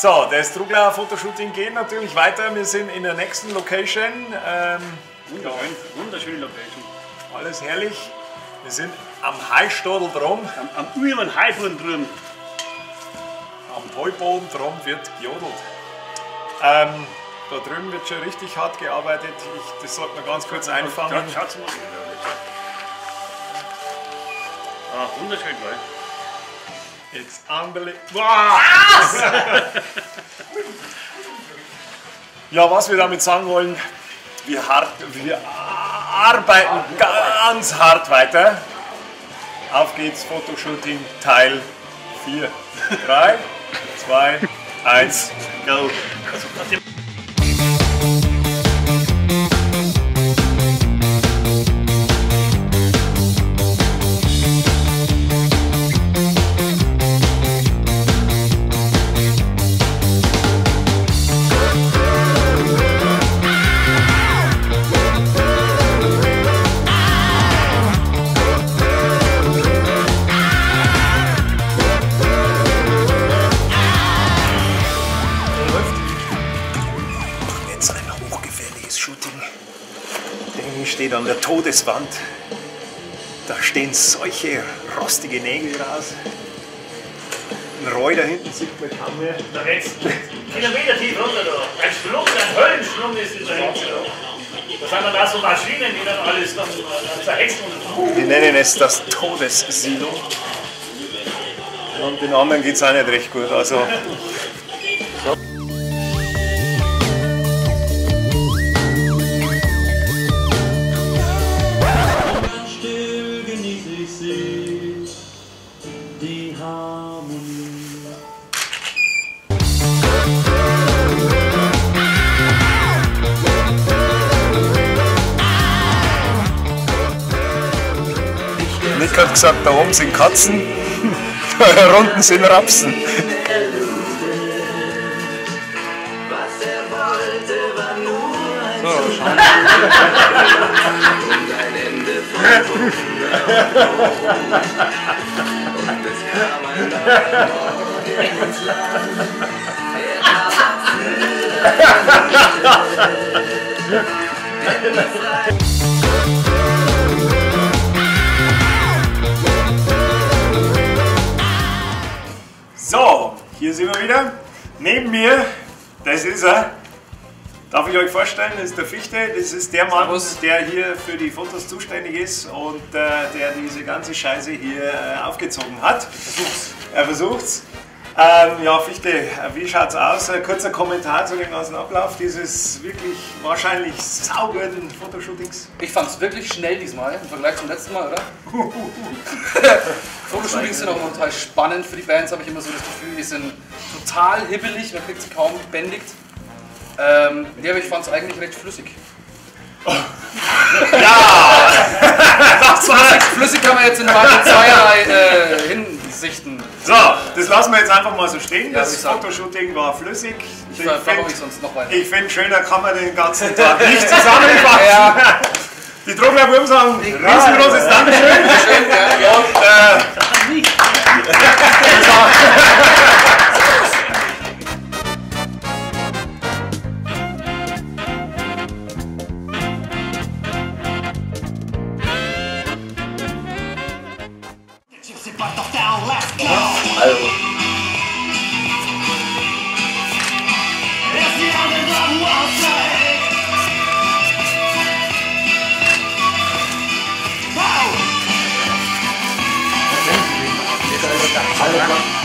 So, das Trugler Fotoshooting geht natürlich weiter. Wir sind in der nächsten Location. Wunderschön, wunderschöne Location. Alles herrlich. Wir sind am Heistadel drum. Am Uhren Heiboden drüben. Am Heuboden drum wird gejodelt. Da drüben wird schon richtig hart gearbeitet. Das sollte man ganz kurz einfangen. Ja, schaut's mal. Ah, wunderschön, gell? It's unbelievable. Wow. Ja, was wir damit sagen wollen, wir arbeiten ganz hart weiter. Auf geht's, Fotoshooting Teil 4. 3, 2, 1, go! Steht an der Todeswand. Da stehen solche rostige Nägel raus. Ein Rohr da hinten sieht man kaum mehr. Da geht's Kilometer tief runter da. Ein Schlund, ein Höllenschlund ist dieser Hitze da. Da sind dann auch so Maschinen, die dann alles dann zerhetzen. Wir nennen es das Todessilo. Und den anderen geht es auch nicht recht gut. Also, so. Die Harmonie. Nick hat gesagt, da oben sind Katzen, da unten sind Rapsen. So, schauen So, hier sind wir wieder. Neben mir, das ist er. Darf ich euch vorstellen, das ist der Fichte, das ist der Mann, der hier für die Fotos zuständig ist und der diese ganze Scheiße hier aufgezogen hat. Er versucht's. Ja, Fichte, wie schaut's aus? Ein kurzer Kommentar zu dem ganzen Ablauf dieses wirklich wahrscheinlich sauguten Fotoshootings. Ich fand's wirklich schnell diesmal im Vergleich zum letzten Mal, oder? Fotoshootings sind auch immer total spannend für die Bands, habe ich immer so das Gefühl, die sind total hibbelig, man kriegt sie kaum gebändigt. Nee, aber ich fand es eigentlich recht flüssig. Oh. Ja! Flüssig kann man jetzt in zweierlei Hinsichten. So, das lassen wir jetzt einfach mal so stehen. Ja, das Fotoshooting war flüssig. Ich finde, schöner kann man den ganzen Tag nicht zusammenfassen. Ja. Die Trogler sagen, riesengroßes Dankeschön. Und Alle